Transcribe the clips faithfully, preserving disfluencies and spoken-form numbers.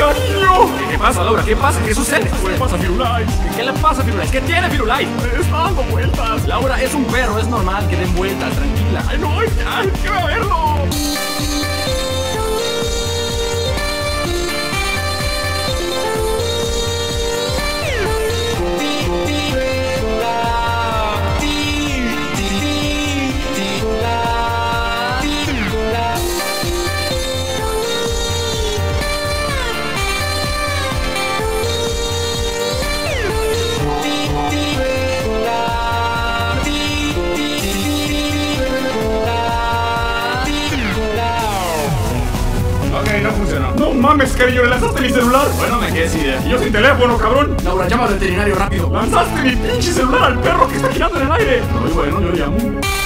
cariño. ¿Qué pasa, Laura? ¿Qué pasa? ¿Qué sucede? ¿Qué pasa, Firulais? ¿Qué le pasa, Firulais? ¿Qué tiene, Firulais? Está dando vueltas. Laura, es un perro, es normal que den vueltas, tranquila. Ay, no, ya, quiero verlo. No funcionó. No mames, cariño, ¿le lanzaste mi celular? Bueno, me quedé sin idea. Y yo sin teléfono, cabrón. Laura, llama al veterinario rápido. Lanzaste mi pinche celular al perro que está girando en el aire. Muy bueno, yo llamo.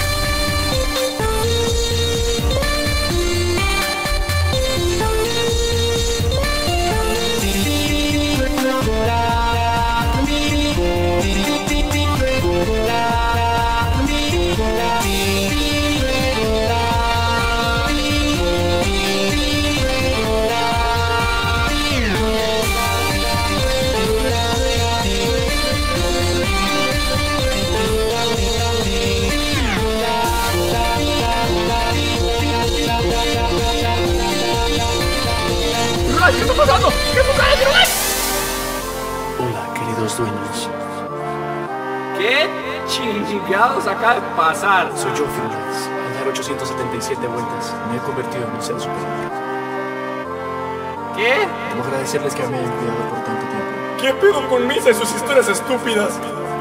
¿Qué está pasando? ¿Qué sucede, Firulais? Hola, queridos dueños. ¿Qué chingados acaba de pasar? Soy yo, Firulais. Al dar ochocientas setenta y siete vueltas, me he convertido en un ser superior. ¿Qué? Debo agradecerles que me hayan cuidado por tanto tiempo. ¿Qué pedo con Misa y sus historias estúpidas?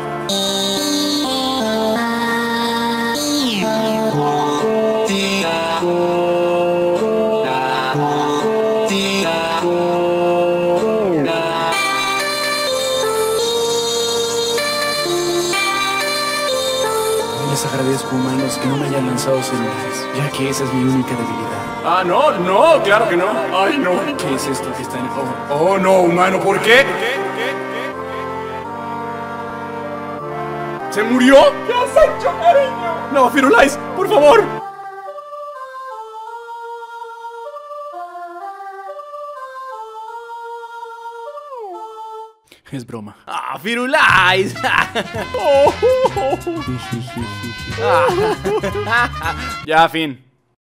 Les agradezco, humanos, que no me hayan lanzado celulares, ya que esa es mi única debilidad. Ah, no, no, claro que no. Ay, no. ¿Qué es esto que está en el ojo? Oh, no, humano, ¿por qué? ¿Se murió? ¿Qué has hecho, cariño? No, Firulais, por favor. Es broma. Ah, Firulais. Oh, oh, oh. Ya, fin.